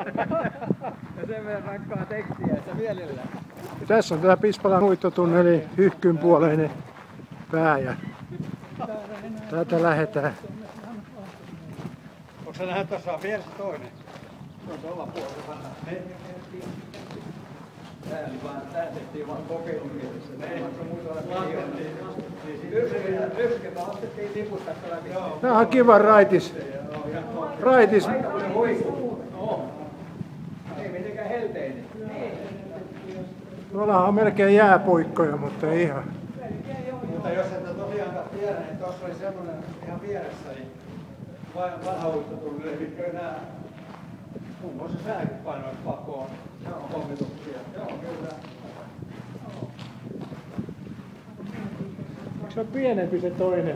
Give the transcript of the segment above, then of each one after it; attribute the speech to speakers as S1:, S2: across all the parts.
S1: Ja sen verran rankkaa tekstiä, että mielellään.
S2: Tässä on tämä Pispalan uittotunnelin hyhkynpuoleinen pää ja täältä lähdetään.
S1: Onko sä nähnyt tuossa on vieressä toinen? Se on tuolla puolella. Tää tehtiin vaan kokeilun mielessä. Ne ei maksa muuta olla yksketä ostettiin lipusta läpi.
S2: Tää on kiva raitis. Raitis.
S1: Ei mitenkään helteinen.
S2: Tuolla on melkein jääpuikkoja, mutta ei ihan.
S1: Mutta jos et tosiaankaan tiedä, niin tuossa oli semmoinen ihan vieressä, niin vanha uittotunneli, mitkä nää muun muassa sähköt painoivat pakoon pommituksia. Joo, kyllä.
S2: Onko se on pienempi se toinen?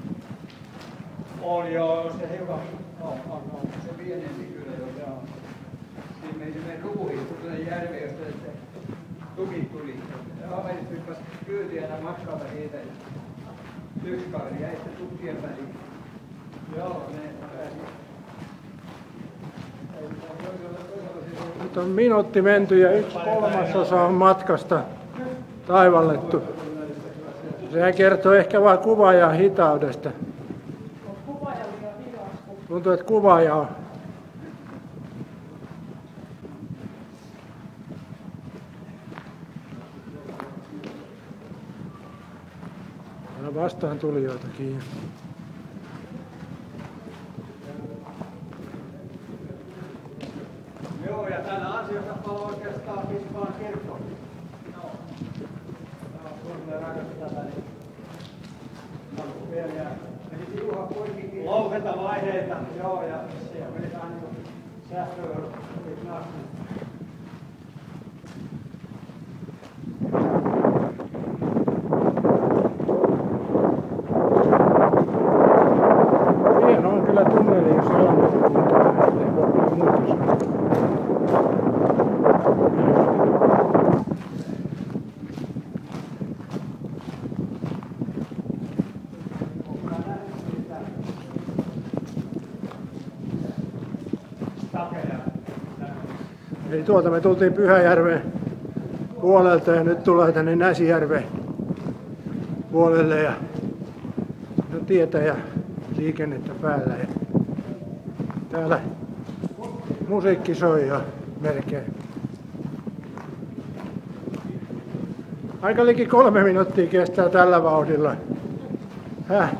S1: On joo, se hiukan on. Se pienempi kyllä joo. Siinä meni semmoinen ruuhi, kun järve, josta se tukit tuli. Kaverit hyppäsi kyytiä ja matkalta siitä. Yksi kaveri jäi sitten tukkien väliin. Joo, ne pääsi.
S2: Nyt on minuutti menty ja 1/3 on matkasta taivallettu. Sehän kertoo ehkä vain kuvaajan hitaudesta. Tuntuu, että kuvaaja on. Täällä vastaan tulijoitakin.
S1: Joo, ja täällä ansiosta on oikeastaan Pispalan kirkko. Joo. Suomen rakennetaan vielä louhentavaiheita. Joo, ja siellä meni aina sähköverkot.
S2: Hieno on kyllä tunneli, jos alamatkuntaa. Ei voi kyllä muuta sanoa. Eli tuolta me tultiin Pyhäjärven puolelta ja nyt tullaan tänne Näsijärven puolelle ja on tietä ja liikennettä päällä. Ja täällä musiikki soi jo melkein. Aika liki 3 minuuttia kestää tällä vauhdilla. Häh?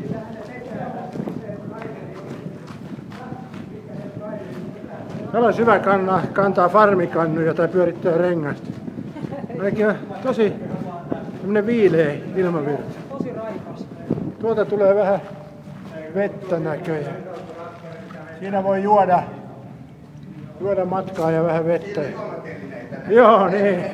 S2: Täällä olisi hyvä kantaa farmikannuja tai pyörittää rengasta. Melkein on tosi semmoinen viileä ilmavirta.
S3: Tosi raikas.
S2: Tuolta tulee vähän vettä näköjään. Siinä voi juoda matkaa ja vähän vettä. Joo, niin.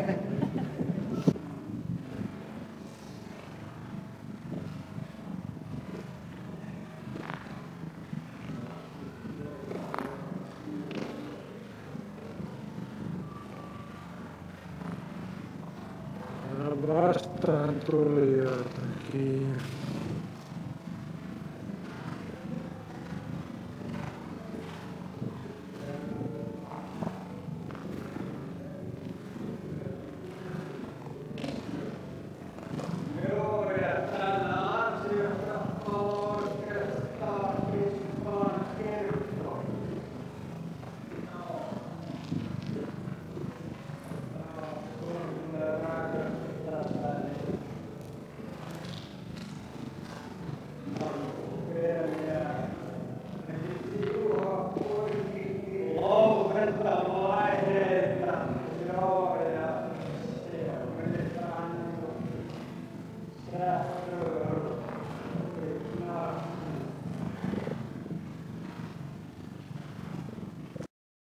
S2: Vastaan tulijoitakin.